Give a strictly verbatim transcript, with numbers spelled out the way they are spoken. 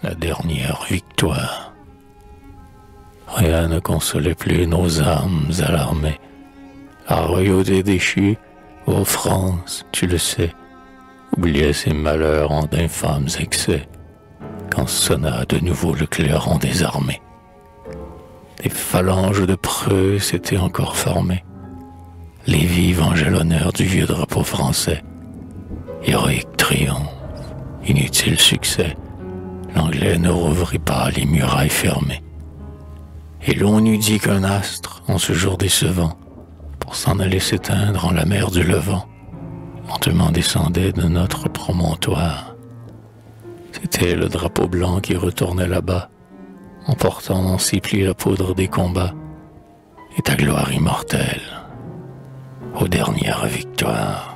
la dernière victoire. Rien ne consolait plus nos âmes alarmées. La royauté déchue, ô France, tu le sais, oubliait ses malheurs en d'infâmes excès, quand sonna de nouveau le clairon des armées. Des phalanges de preux s'étaient encore formées. Lévis vengeait l'honneur du vieux drapeau français. Héroïque triomphe, inutile succès, l'Anglais ne rouvrit pas les murailles fermées. Et l'on eût dit qu'un astre, en ce jour décevant, pour s'en aller s'éteindre en la mer du Levant, lentement descendait de notre promontoire. C'était le drapeau blanc qui retournait là-bas, emportant dans ses plis la poudre des combats, et ta gloire immortelle, aux dernières victoires.